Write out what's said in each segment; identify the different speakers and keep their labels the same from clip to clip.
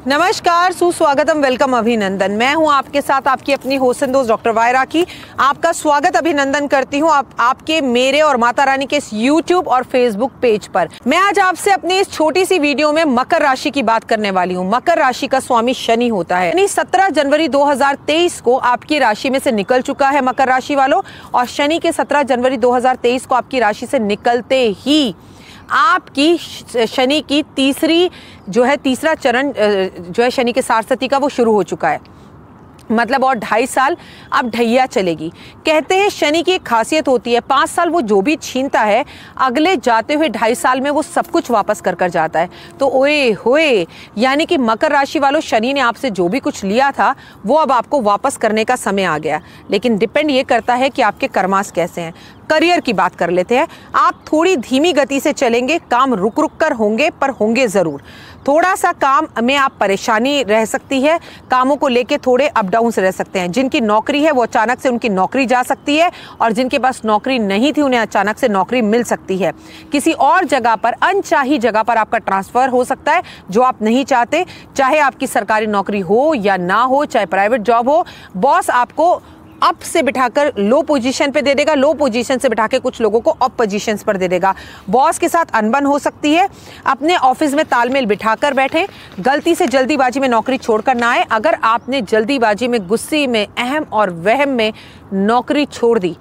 Speaker 1: नमस्कार, सुस्वागतम, वेलकम, अभिनंदन। मैं हूं आपके साथ आपकी अपनी होस्ट एंड दोस्त डॉक्टर वायरा की। आपका स्वागत अभिनंदन करती हूं आपके मेरे और माता रानी के इस YouTube और Facebook पेज पर। मैं आज आपसे अपनी इस छोटी सी वीडियो में मकर राशि की बात करने वाली हूं। मकर राशि का स्वामी शनि होता है। शनि 17 जनवरी 2023 को आपकी राशि में से निकल चुका है मकर राशि वालों, और शनि के 17 जनवरी 2023 को आपकी राशि से निकलते ही आपकी शनि की तीसरा चरण जो है शनि के सारस्वती का वो शुरू हो चुका है। मतलब और 2.5 साल अब ढैया चलेगी। कहते हैं शनि की एक खासियत होती है, 5 साल वो जो भी छीनता है, अगले जाते हुए 2.5 साल में वो सब कुछ वापस कर जाता है। तो ओए होए, यानी कि मकर राशि वालों, शनि ने आपसे जो भी कुछ लिया था वो अब आपको वापस करने का समय आ गया। लेकिन डिपेंड ये करता है कि आपके कर्मास कैसे हैं। करियर की बात कर लेते हैं। आप थोड़ी धीमी गति से चलेंगे, काम रुक रुक कर होंगे, पर होंगे ज़रूर। थोड़ा सा काम में आप परेशानी रह सकती है, कामों को लेके थोड़े अप डाउन से रह सकते हैं। जिनकी नौकरी है वो अचानक से उनकी नौकरी जा सकती है, और जिनके पास नौकरी नहीं थी उन्हें अचानक से नौकरी मिल सकती है। किसी और जगह पर, अनचाही जगह पर आपका ट्रांसफ़र हो सकता है जो आप नहीं चाहते। चाहे आपकी सरकारी नौकरी हो या ना हो, चाहे प्राइवेट जॉब हो, बॉस आपको अप से बिठाकर लो पोजीशन पे दे देगा, लो पोजीशन से बिठा के कुछ लोगों को अप पोजीशंस पर दे देगा। बॉस के साथ अनबन हो सकती है। अपने ऑफिस में तालमेल बिठाकर बैठें, गलती से जल्दीबाजी में नौकरी छोड़कर ना आए। अगर आपने जल्दीबाजी में, गुस्से में, अहम और वहम में नौकरी छोड़ दी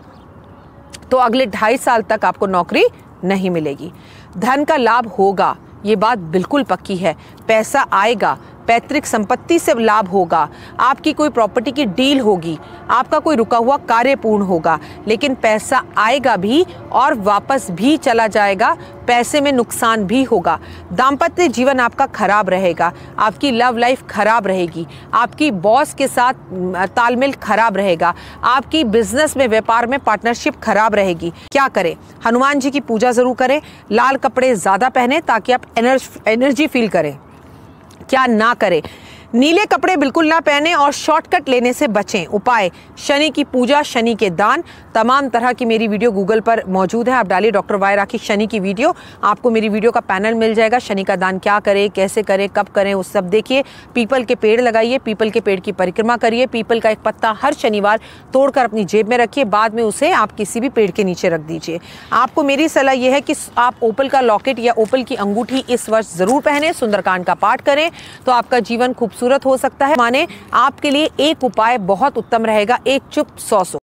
Speaker 1: तो अगले 2.5 साल तक आपको नौकरी नहीं मिलेगी। धन का लाभ होगा, ये बात बिल्कुल पक्की है। पैसा आएगा, पैतृक संपत्ति से लाभ होगा, आपकी कोई प्रॉपर्टी की डील होगी, आपका कोई रुका हुआ कार्य पूर्ण होगा। लेकिन पैसा आएगा भी और वापस भी चला जाएगा, पैसे में नुकसान भी होगा। दाम्पत्य जीवन आपका खराब रहेगा, आपकी लव लाइफ खराब रहेगी, आपकी बॉस के साथ तालमेल खराब रहेगा, आपकी बिजनेस में, व्यापार में पार्टनरशिप खराब रहेगी। क्या करें? हनुमान जी की पूजा जरूर करें, लाल कपड़े ज़्यादा पहने ताकि आप एनर्जी फील करें। क्या ना करें? नीले कपड़े बिल्कुल ना पहने और शॉर्टकट लेने से बचें। उपाय: शनि की पूजा, शनि के दान। तमाम तरह की मेरी वीडियो गूगल पर मौजूद है। आप डालिए डॉक्टर वायरा की शनि की वीडियो, आपको मेरी वीडियो का पैनल मिल जाएगा। शनि का दान क्या करें, कैसे करें, कब करें, उस सब देखिए। पीपल के पेड़ लगाइए, पीपल के पेड़ की परिक्रमा करिए। पीपल का एक पत्ता हर शनिवार तोड़कर अपनी जेब में रखिए, बाद में उसे आप किसी भी पेड़ के नीचे रख दीजिए। आपको मेरी सलाह यह है कि आप ओपल का लॉकेट या ओपल की अंगूठी इस वर्ष जरूर पहने, सुंदरकांड का पाठ करें, तो आपका जीवन खूबसूरत हो सकता है। माने आपके लिए एक उपाय बहुत उत्तम रहेगा, एक चुप 100